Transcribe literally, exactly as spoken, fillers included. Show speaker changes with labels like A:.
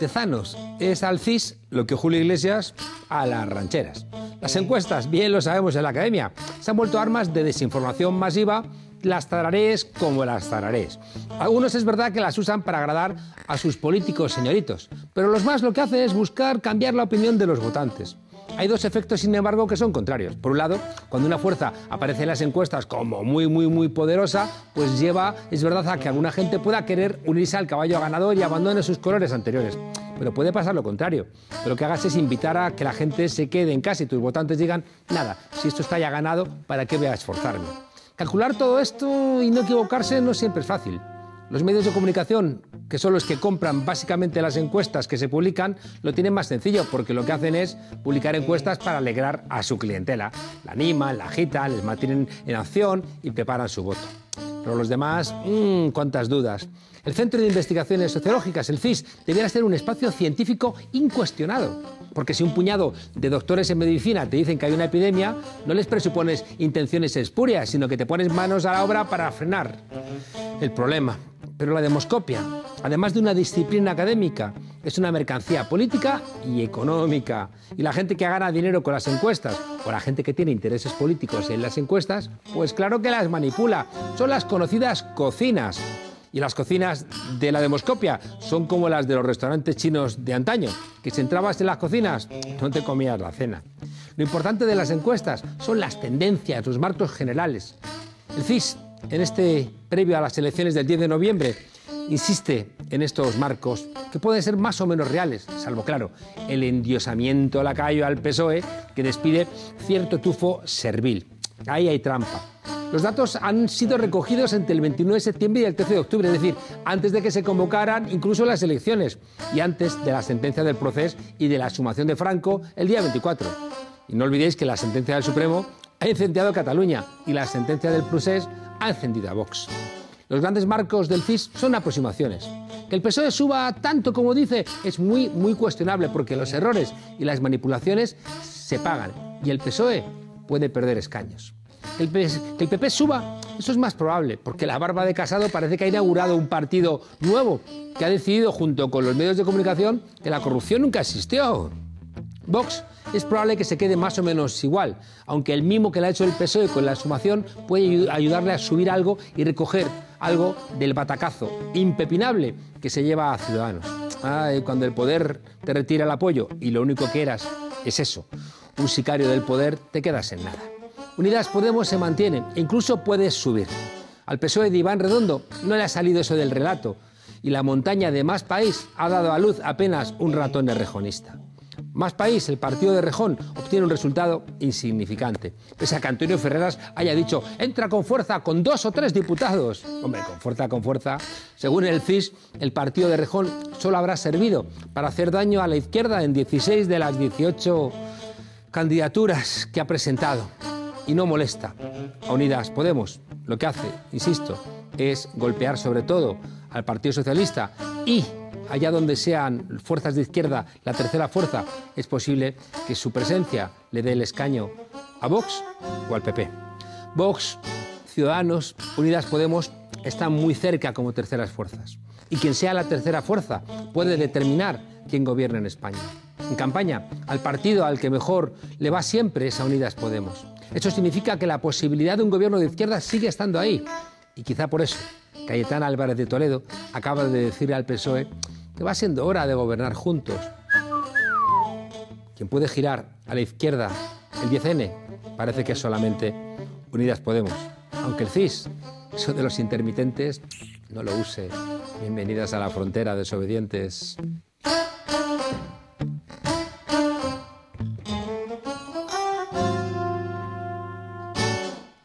A: Tezanos es al C I S lo que Julio Iglesias a las rancheras. Las encuestas, bien lo sabemos en la academia, se han vuelto armas de desinformación masiva, las tararés como las tararés. Algunos es verdad que las usan para agradar a sus políticos señoritos, pero los más lo que hacen es buscar cambiar la opinión de los votantes. Hay dos efectos, sin embargo, que son contrarios. Por un lado, cuando una fuerza aparece en las encuestas como muy, muy, muy poderosa, pues lleva, es verdad, a que alguna gente pueda querer unirse al caballo ganador y abandone sus colores anteriores. Pero puede pasar lo contrario. Lo que hagas es invitar a que la gente se quede en casa y tus votantes digan, nada, si esto está ya ganado, ¿para qué voy a esforzarme? Calcular todo esto y no equivocarse no siempre es fácil. Los medios de comunicación, que son los que compran básicamente las encuestas que se publican, lo tienen más sencillo, porque lo que hacen es publicar encuestas para alegrar a su clientela. La animan, la agitan, les mantienen en acción y preparan su voto. Pero los demás, mmm, cuántas dudas. El Centro de Investigaciones Sociológicas, el C I S, debiera ser un espacio científico incuestionado. Porque si un puñado de doctores en medicina te dicen que hay una epidemia, no les presupones intenciones espurias, sino que te pones manos a la obra para frenar el problema. Pero la demoscopia, además de una disciplina académica, es una mercancía política y económica. Y la gente que gana dinero con las encuestas, o la gente que tiene intereses políticos en las encuestas, pues claro que las manipula. Son las conocidas cocinas. Y las cocinas de la demoscopia son como las de los restaurantes chinos de antaño, que si entrabas en las cocinas no te comías la cena. Lo importante de las encuestas son las tendencias, los marcos generales. El C I S, en este previo a las elecciones del diez de noviembre, insiste en estos marcos que pueden ser más o menos reales, salvo, claro, el endiosamiento lacayo al P S O E que despide cierto tufo servil. Ahí hay trampa. Los datos han sido recogidos entre el veintinueve de septiembre y el trece de octubre, es decir, antes de que se convocaran incluso las elecciones y antes de la sentencia del Procés y de la exhumación de Franco el día veinticuatro. Y no olvidéis que la sentencia del Supremo ha incendiado a Cataluña y la sentencia del Procés ha encendido a Vox. Los grandes marcos del C I S son aproximaciones. Que el P S O E suba tanto como dice es muy, muy cuestionable porque los errores y las manipulaciones se pagan y el P S O E puede perder escaños. Que el, que el P P suba, eso es más probable, porque la barba de Casado parece que ha inaugurado un partido nuevo que ha decidido, junto con los medios de comunicación, que la corrupción nunca existió. Vox es probable que se quede más o menos igual, aunque el mimo que le ha hecho el P S O E con la exhumación puede ayudarle a subir algo y recoger algo del batacazo impepinable que se lleva a Ciudadanos. Ay, cuando el poder te retira el apoyo y lo único que eras es eso, un sicario del poder, te quedas en nada. Unidas Podemos se mantiene e incluso puede subir. Al P S O E de Iván Redondo no le ha salido eso del relato y la montaña de Más País ha dado a luz apenas un ratón errejonista. Más País, el partido de Rejón, obtiene un resultado insignificante. Pese a que Antonio Ferreras haya dicho entra con fuerza con dos o tres diputados. Hombre, con fuerza, con fuerza. Según el C I S, el partido de Rejón solo habrá servido para hacer daño a la izquierda en dieciséis de las dieciocho candidaturas que ha presentado. Y no molesta. A Unidas Podemos lo que hace, insisto, es golpear sobre todo al Partido Socialista y allá donde sean fuerzas de izquierda, la tercera fuerza, es posible que su presencia le dé el escaño a Vox o al P P. Vox, Ciudadanos, Unidas Podemos están muy cerca como terceras fuerzas. Y quien sea la tercera fuerza puede determinar quién gobierna en España. En campaña, al partido al que mejor le va siempre es a Unidas Podemos. Eso significa que la posibilidad de un gobierno de izquierda sigue estando ahí. Y quizá por eso, Cayetana Álvarez de Toledo acaba de decirle al P S O E que va siendo hora de gobernar juntos. Quien puede girar a la izquierda el diez ene parece que es solamente Unidas Podemos. Aunque el C I S, eso de los intermitentes, no lo use. Bienvenidas a la frontera, desobedientes.